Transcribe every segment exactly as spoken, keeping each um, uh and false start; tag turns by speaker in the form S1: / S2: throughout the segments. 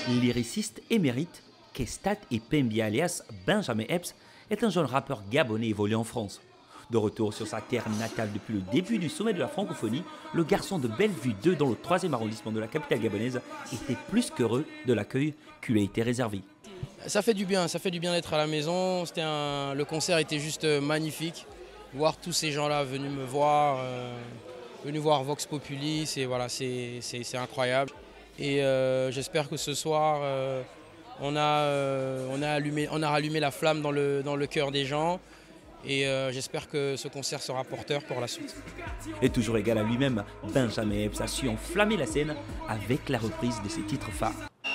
S1: Lyriciste émérite, Kestat Ipembi alias Benjamin Epps est un jeune rappeur gabonais évolué en France. De retour sur sa terre natale depuis le début du sommet de la francophonie, le garçon de Bellevue deux dans le troisième arrondissement de la capitale gabonaise était plus qu'heureux de l'accueil qui lui a été réservé.
S2: Ça fait du bien, ça fait du bien d'être à la maison. Un... Le concert était juste magnifique. Voir tous ces gens-là venus me voir, euh, venus voir Vox Populi, c'est voilà, c'est incroyable. Et euh, j'espère que ce soir, euh, on, a, euh, on, a allumé, on a rallumé la flamme dans le, dans le cœur des gens. Et euh, j'espère que ce concert sera porteur pour la suite.
S1: Et toujours égal à lui-même, Benjamin Epps a su enflammer la scène avec la reprise de ses titres phares.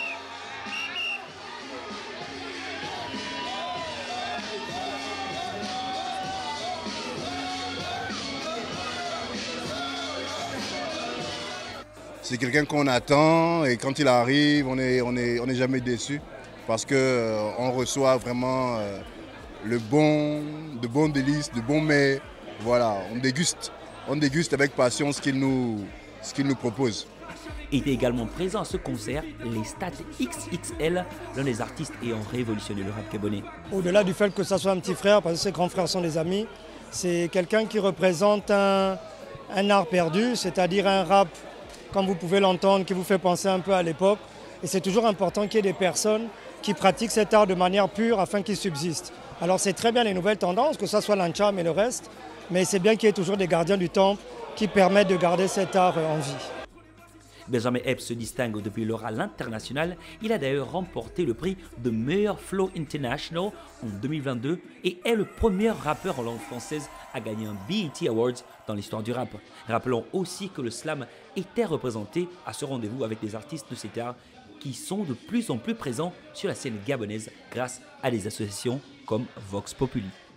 S3: C'est quelqu'un qu'on attend et quand il arrive, on n'est on est, on est jamais déçu parce qu'on euh, reçoit vraiment euh, le bon, de bons délices, de bons mets. Voilà, on déguste, on déguste avec passion ce qu'il nous, ce qu'il nous propose.
S1: Était également présent à ce concert les Stats X X L, l'un des artistes ayant révolutionné le rap gabonais.
S4: Au-delà du fait que ça soit un petit frère, parce que ses grands frères sont des amis, c'est quelqu'un qui représente un, un art perdu, c'est-à-dire un rap, comme vous pouvez l'entendre, qui vous fait penser un peu à l'époque. Et c'est toujours important qu'il y ait des personnes qui pratiquent cet art de manière pure afin qu'il subsiste. Alors c'est très bien les nouvelles tendances, que ce soit l'ancham et le reste, mais c'est bien qu'il y ait toujours des gardiens du temple qui permettent de garder cet art en vie.
S1: Benjamin Epps se distingue depuis lors à l'international. Il a d'ailleurs remporté le prix de meilleur flow international en deux mille vingt-deux et est le premier rappeur en langue française à gagner un B E T Awards dans l'histoire du rap. Rappelons aussi que le slam était représenté à ce rendez-vous avec des artistes de cet art qui sont de plus en plus présents sur la scène gabonaise grâce à des associations comme Vox Populi.